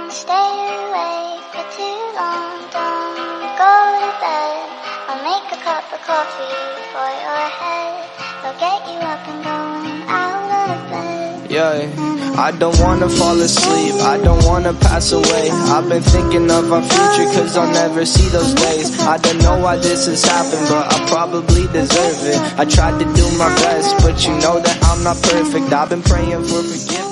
stay awake for too long. Don't go to bed. I'll make a cup of coffee for your head. I'll get you up and going out of bed. Yeah, I don't wanna fall asleep, I don't wanna pass away. I've been thinking of our future cause I'll never see those days. I don't know why this has happened, but I probably deserve it. I tried to do my best, but you know that I'm not perfect. I've been praying for forgiveness.